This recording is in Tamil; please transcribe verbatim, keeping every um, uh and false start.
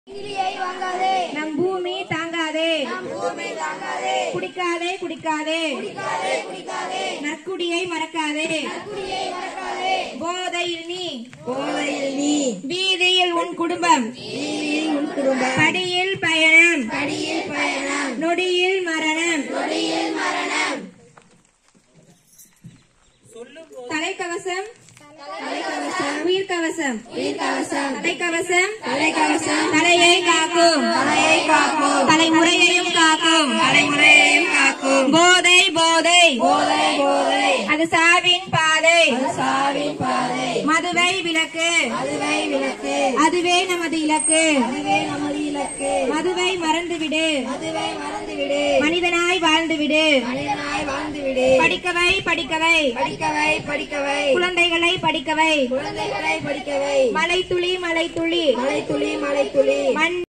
நம் பூமி தாங்காதே குடிக்காதே குடிக்காதே நற்குடியை மறக்காதே போதையில் நீ போதையில் நீ வீதியில் உன் குடும்பம் வீதியில் உன் குடும்பம் படியில் பயணம் படியில் பயணம் நொடியில் மரணம் நொடியில் மரணம் தலைக்கவசம் தலைக்கவசம் உயிர்கவசம் உயிர்கவசம் தலைக்கவசம் தலைக்கவசம் தலையை காக்கும் தலையை காக்கும் தலைமுறையையும் காக்கும் தலைமுறையையும் காக்கும் போதை போதை போதை போதை அது சாவின் பாதை அது சாவின் பாதை மதுவை விலக்கு அதுவை விளக்கு அதுவே நமது இலக்கு அதுவே நமது இலக்கு மதுவை மறந்துவிடு அதுவை மறந்துவிடு மனிதனாய் வாழ்ந்துவிடு மனிதனாய் வாழ்ந்துவிடு படிக்கவை படிக்கவை படிக்கவை படிக்கவை குழந்தைகளை படிக்கவை குழந்தைகளை படிக்கவை மலை துளி மலை துளி மலை துளி மலை துளி மண்